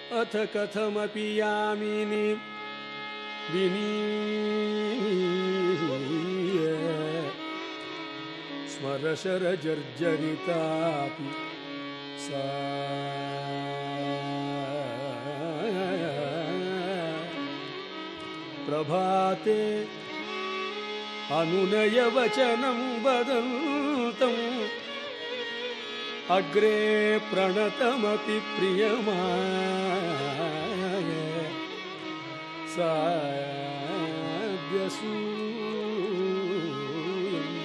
अथ कथमपि यामिनी विनीय स्मरशरजर्जरितापि सा प्रभाते अनुनयवचनं वदन्तम् अग्रे प्रणतमपि प्रियमाय साद्यसूयम्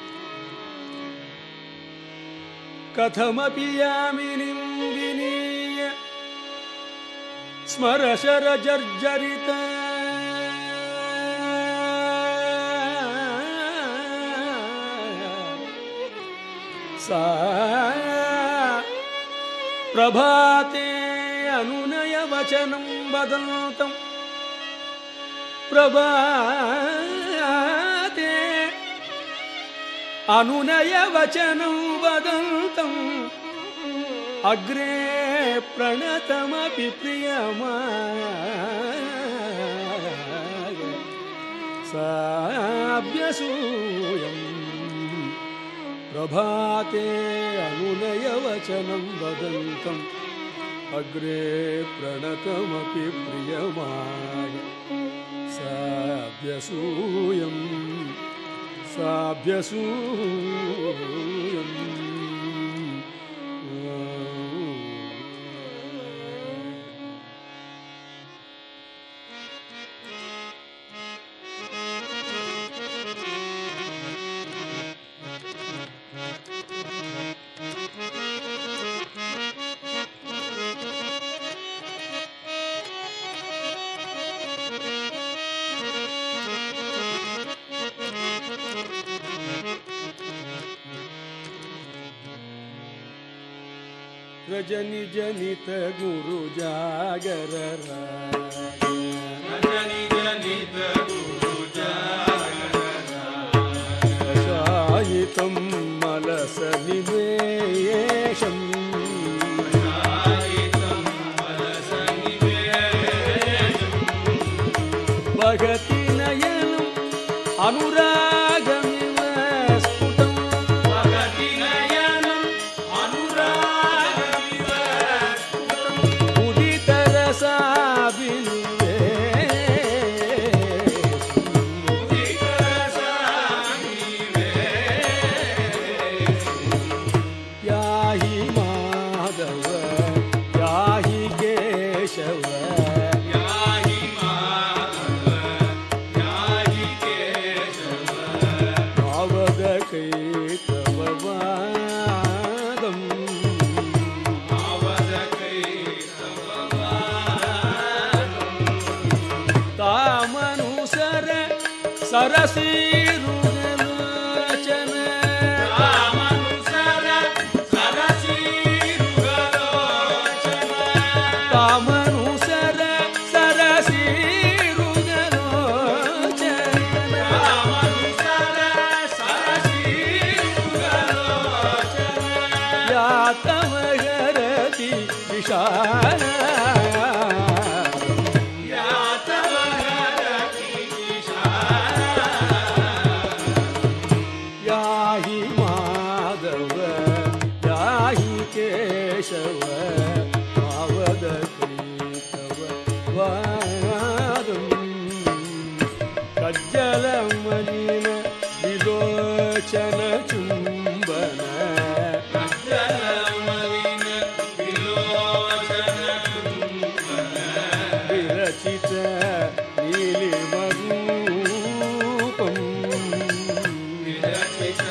कथमपि यामिनीं विनीय स्मरशरजर्जरिता सा प्रभाते अनुनयवचनं वदन्तम् प्रभाते अनुनयवचनं वदन्तम् अग्रे प्रणतमपि प्रियमाय साभ्यसूयम् प्रभाते अनुनयवचनं वदन्तम् अग्रे प्रणतमपि प्रियमाय साभ्यसूयम् साभ्यसूयम् रजनी जनित गुरु जागर रजनी जनित गुरु जागर शायितं मलस निवेशं शायितं मलस निवेशं भगति नयनं अनुरागमिव स्फुटं भगति नयनं अनुरागमिव याहि माधव याहि केशव याहि माधव याहि केशव आवदकैतववादम् तामनुसर सरसीरुगलोचन रामनुसर सरसीरुगलोचन तामनुसर सरसीरुगलोचन रामनुसर सरसीरुगलोचन यातमहरति विशाल याहि माधव याहि केशव आवदकैतववादम् कज्जलमलिन विलोचन चुम्बन कज्जलमलिन विलोचन चुम्बन विरचित नीलिमरूपम् विरचित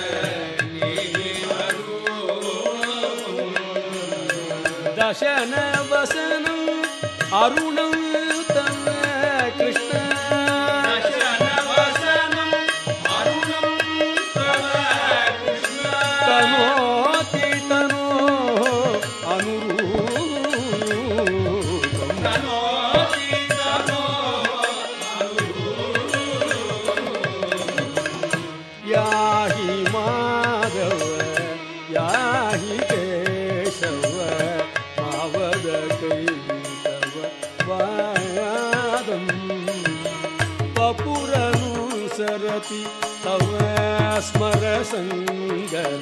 नीलिमरूपम् दशन वसनं अरुणं तव कृष्ण दशनवसनं अरुणं तव कृष्ण तनोति तनो अनुरूपम् तनोति तनो अनुरूपम् याहि माधव याहि केशव आवदकैतव स्मरति तव स्मर संगद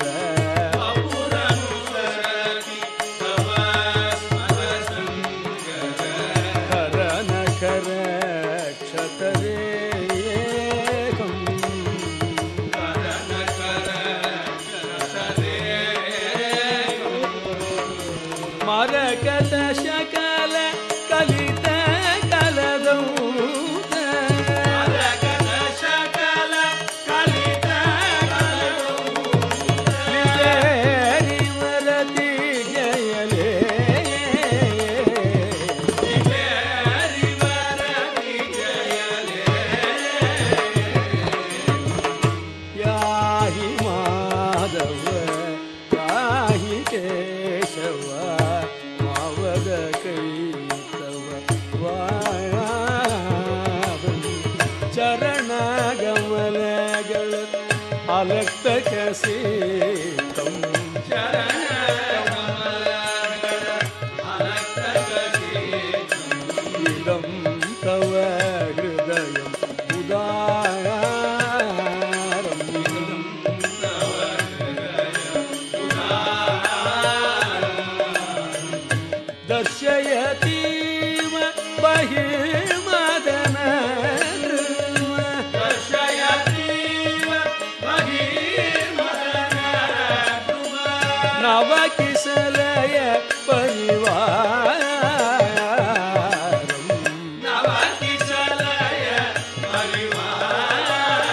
ಅಪುರನುಸರತಿ ತವ ಸ್ಮರ ಸಂಗದ ಕರನ ಕರ ಕ್ಷತರೇ ಕರನ ಕರ ಕ್ಷತರೇ ಮರಕತ ಶಕಲ ಕಲಿತ ಕಲದೌತ ಮರಕತ ಶಕಲ ಕಲಿತ ಕಲದೌತ ಲಿಜೇರಿ ವರದಿ ಜಯಲೇ ಲಿಜೇರಿ ವರದಿ ಜಯಲೇ ಯಾಹಿ ಮಾಧವ ಯಾಹಿ ಕೇಶವ ಮಾವದ ಕೈತವ ಚರಣ ಗಮಲಗಳ ಅಲಕ್ತಕ ಸೇತಂ ಚರಣ ಕಮಲಗಳ ಅಲಕ್ತಕ ಸೇತಂ ಇದಂ ತವ ಹೃದಯಂ ಉದಾರಂ ತವ ಹೃದಯ ಉದಾರಂ ದರ್ಶಯತೀವ ಬಹಿರ್ಮದನ ದರ್ಶಯತೀವ ಬಹಿರ್ಮದನ ಧ್ರುವ ನವ ಕಿಸಲಯ ಪರಿವಾರಂ ನವ ಕಿಸಲಯ ಪರಿವಾರ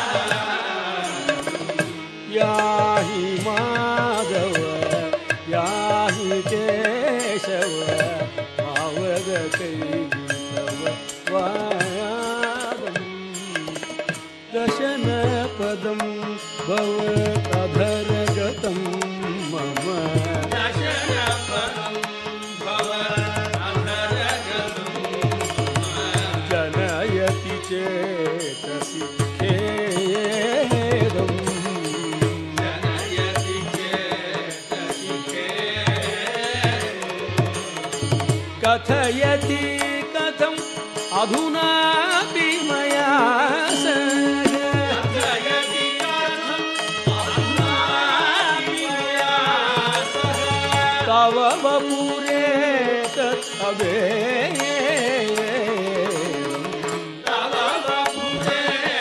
ಯಾಹಿ ಮಾಧವ ಯಾಹಿ ಕೇಶವ ಮಾವದ ಕೈತವ ವಾಯಾದಂ ದಶನ ಪದಂ ಭವತಧರಗತಂ ಮಮ ದಶನ ಪದಂ ಭವ ಅಧರಗತಂ ಜನಯತಿ ಚೇತಸಿ ಖೇದಂ ಜನಯತಿ ಚೇತಸಿ ಕಥಯತಿ ಕಥಂ ಅಧುನಾಪಿ ಮಯಾ ಸಹ ಕಥಯತಿ ಕಥಂ ಅಧುನಾಪಿ ಮಯಾ ಸಹ ತವ ವಪುರೇ ತತ್ತವೇಯಂ ತವ ವಪುರೇ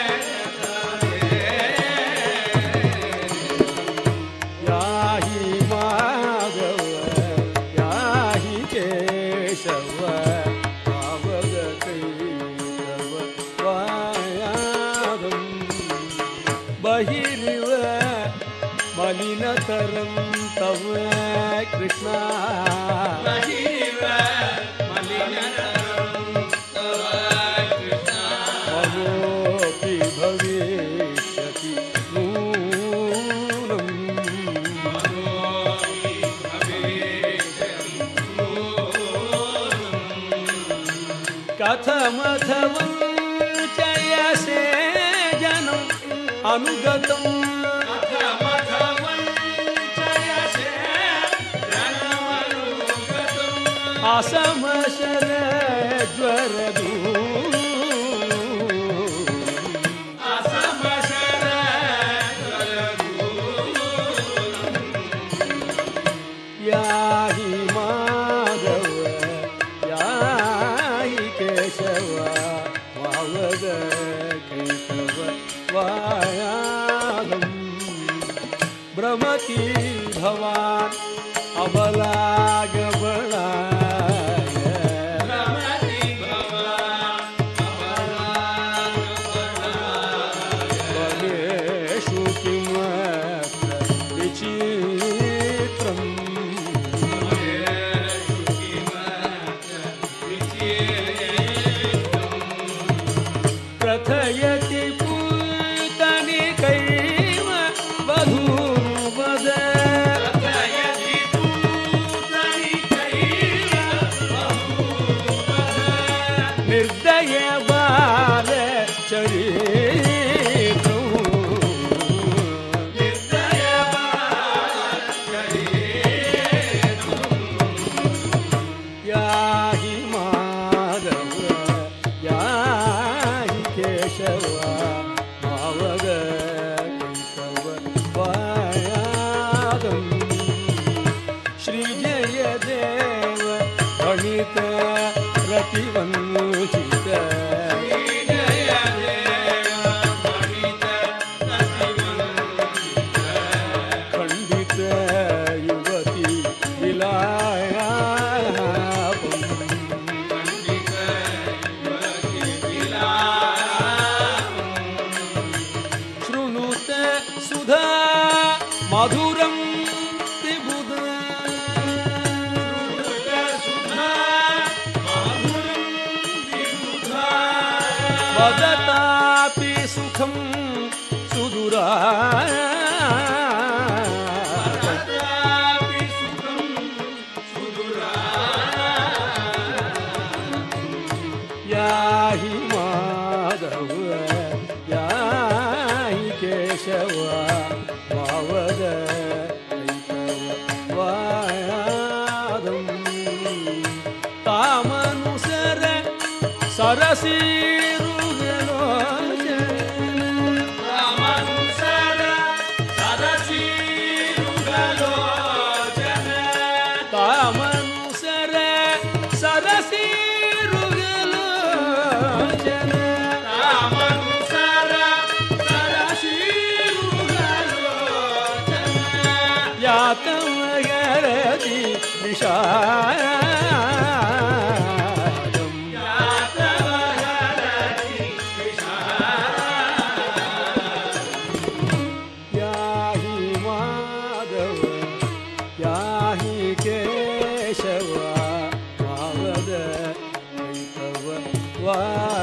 ಯಾಹಿ ಮಾಧವ ಯಾಹಿ ಕೇಶವ ಮಾವದ ಕೈತವ ವಾಯಾದಂ ಬಹಿರಿವ ಮಲಿನತರಂ ತವ ಕೃಷ್ಣ ಬಹಿವ ಮಲಿನತರಂ ತವ ಕೃಷ್ಣ ಮಮೋಪಿ ಭವಿಷ್ಯತಿ ನೂನಂ ಮನೋಪಿ ಭವೇಶತಿ ನೂನಂ ಕಥಮಥವಂ ಚಯಸೆ ಜನಂ ಅನುಗತಂ ಕಥಮಥವಂಚಯಸೆ ಜನಮನುಗತಂ ಅಸಮಶರ ಜ್ವರದೂ ಅಸಮಶರ ಜ್ವರದೂಲಂ ಯಾಹಿ ಮಾಧವ ಯಾಹಿ ಕೇಶವ ಮಾವದ ಕೈತವ ವಾಯಾದಂ ಭ್ರಮತಿ ಭವಾನ್ ಅಬಲಾಗಬಳಾಯ ರಮತಿ ಭವಾನ್ ಅಬಲಾಗಬಳಾಯ ಬಲೇಷು ಕಿಮತ್ರ ವಿಚಿತ್ರಂ ಮಹೇಶು ಕಿಮತ್ರ ವಿಚಿತ್ರಂ ಪ್ರಥಯತಿ ಪೂತನಿಕೈವ ವಧೂವದ ಕಥಯತಿ ಪೂತನಿಕೈವ ಬಹುಪದ ನಿರ್ದಯ ಬಾಲ ಚರಿತ್ರಂ ನಿರ್ದಯ ಬಾಲಕರೇತು ಯಾಹಿ ಮಾಧವ ಯಾಹಿ ಕೇಶವ ಮಾವದ ವಂಚಿತ ಜಯ ದೇವ ಪಣಿತ ಅತಿವಂಚಿತ ಖಂಡಿತ ಯುವತಿ ವಿಲಾಪಂ ಪಂಡಿತ ಯುವತಿ ವಿಲಾಪಂ ಶೃಣುತ ಸುಧಾ ಮಧುರಂ ತ್ರಿಬುಧ ಸುಧಾ ಮಾಧುರಂ ವಿಬುಧಾ ವದತಾಪಿ ಸುಖಂ ಸುದುರಾ ವದತಾಪಿ ಸುಖಂ ಸುದುರಾ ಯಾಹಿ ಮಾಧವ ಯಾಹಿ ಕೇಶವ ಭಾವದ ವಾದಂ ತಾಮನುಸರ ಸರಸೀರುಗಲೋಚನ ರಾಮನುಸರ ಸರಸೀರುಗಲೋಚನ ತಾಮನುಸರ ಸರಸೀರುಗಲೋಚನ ರಾಮನುಸರ ಸರಸೀರುಗಲೋಚನ ಯಾತಮಗರದಿ ವಿಷಾದಂ ಯಾತವಹರತಿ ಯಾಹಿ ಮಾಧವ ಯಾಹಿ ಕೇಶವ ಭಾವದ ಕೈತವ ವಾ